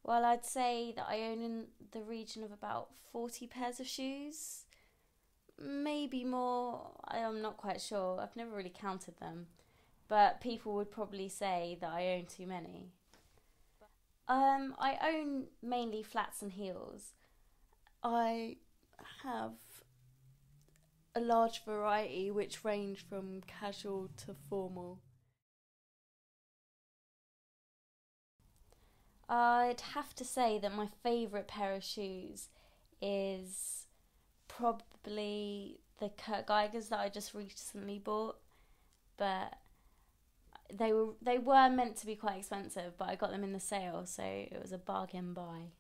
Well, I'd say that I own in the region of about 40 pairs of shoes. Maybe more, I'm not quite sure. I've never really counted them. But people would probably say that I own too many. I own mainly flats and heels. I have a large variety which range from casual to formal. I'd have to say that my favourite pair of shoes is probably the Kurt Geigers that I just recently bought, but they were meant to be quite expensive, but I got them in the sale, so it was a bargain buy.